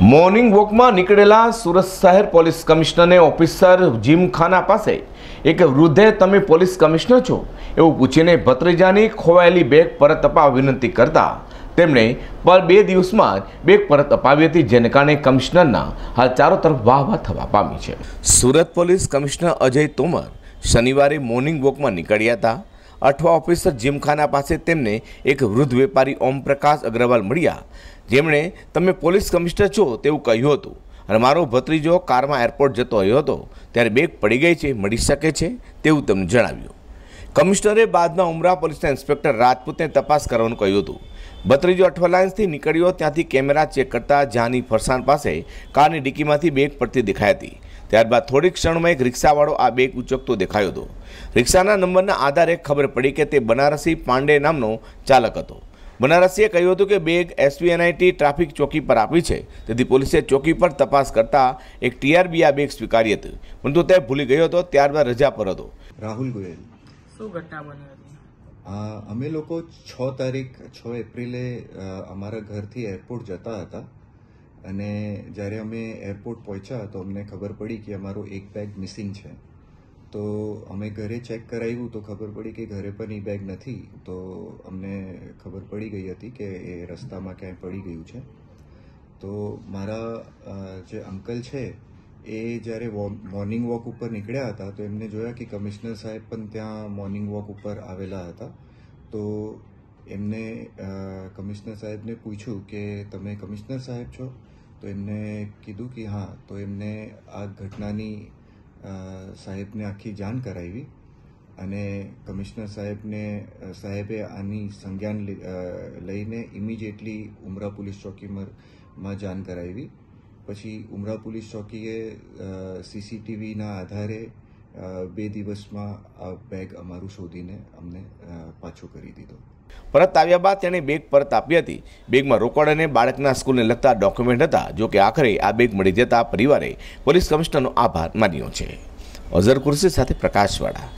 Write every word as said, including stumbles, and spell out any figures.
Morning વોકમાં નીકળેલા સુરત શહેર police કમિશનરને ઓફિસર જીમખાના પાસે એક વૃદ્ધે તમે પોલીસ કમિશનર છો એવું પૂછીને ભત્રીજાની ખોવાયેલી બેગ પરત અપાવવા વિનંતી કરતા તેમણે પર બે દિવસમાં બેગ પરત અપાવી હતી, જેને કારણે કમિશનરના હાલ ચારો તરફ વાહ વાહ થવા પામી છે। સુરત પોલીસ કમિશનર અજય તોમર શનિવારે મોર્નિંગ વોકમાં નીકળ્યા હતા। અઠવા ઓફિસર જીમખાના પાસે તેમને એક વૃદ્ધ વેપારી ઓમપ્રકાશ અગ્રવાલ મળ્યા, જેમણે તમે પોલીસ કમિશનર છો તેવું કહ્યું હતું અને મારો ભત્રીજો કારમાં એરપોર્ટ જતો રહ્યો હતો ત્યારે બેગ પડી ગઈ છે, મળી શકે છે તેવું તેમને જણાવ્યું। કમિશનરે બાદમાં ઉમરા પોલીસના ઇન્સ્પેક્ટર રાજપૂતને તપાસ કરવાનું કહ્યું હતું। ભત્રીજો અઠવા લાઇન્સથી નીકળ્યો ત્યાંથી કેમેરા ચેક કરતા જાની ફરસાણ પાસે કારની ડિક્કીમાંથી બેગ પડતી દેખાઈ હતી। ત્યારબાદ થોડીક ક્ષણમાં એક રિક્ષાવાળો આ બેગ ઉચકતો દેખાયો હતો। રિક્ષાના નંબરના આધારે ખબર પડી કે તે બનારસી પાંડે નામનો ચાલક હતો। બનારસીએ કહ્યું હતું કે બેગ એસવીએનઆઈટી ટ્રાફિક ચોકી પર આપી છે, તેથી પોલીસે ચોકી પર તપાસ કરતા એક ટીઆરબી આ બેગ સ્વીકારી હતી, પરંતુ તે ભૂલી ગયો હતો, ત્યારબાદ રજા પર હતો। રાહુલ ગોયલ, શું ઘટના બની હતી? અમે લોકો છ તારીખ છ એપ્રિલે અમારા ઘરથી એરપોર્ટ જતા હતા અને જ્યારે અમે એરપોર્ટ પહોંચ્યા તો અમને ખબર પડી કે અમારો એક બેગ મિસિંગ છે। તો અમે ઘરે ચેક કરાવ્યું તો ખબર પડી કે ઘરે પણ એ બેગ નથી। તો અમને ખબર પડી ગઈ હતી કે એ રસ્તામાં ક્યાંય પડી ગયું છે। તો મારા જે અંકલ છે એ જ્યારે મોર્નિંગ વોક ઉપર નીકળ્યા હતા તો એમને જોયા કે કમિશનર સાહેબ પણ ત્યાં મોર્નિંગ વોક ઉપર આવેલા હતા। તો એમને કમિશનર સાહેબને પૂછ્યું કે તમે કમિશનર સાહેબ છો? તો એમને કીધું કે હા। તો એમને આ ઘટનાની સાહેબને આખી જાણ કરાવી અને કમિશનર સાહેબને સાહેબે આની સંજ્ઞાન લઈને ઇમિડિયેટલી ઉમરા પોલીસ ચોકીમાં જાણ કરાવી। પછી ઉમરા પોલીસ ચોકીએ સીસીટીવીના આધારે બે દિવસમાં આ બેગ અમારું શોધીને અમને પાછું કરી દીધો। પરત આવ્યા બાદ તેણે બેગ પરત આપી હતી। બેગમાં રોકડ અને બાળકના સ્કૂલને લગતા ડોક્યુમેન્ટ હતા, જો કે આખરે આ બેગ મળી જતા પરિવારે પોલીસ કમિશનરનો આભાર માન્યો છે। અઝર કુર્સી સાથે પ્રકાશવાળા।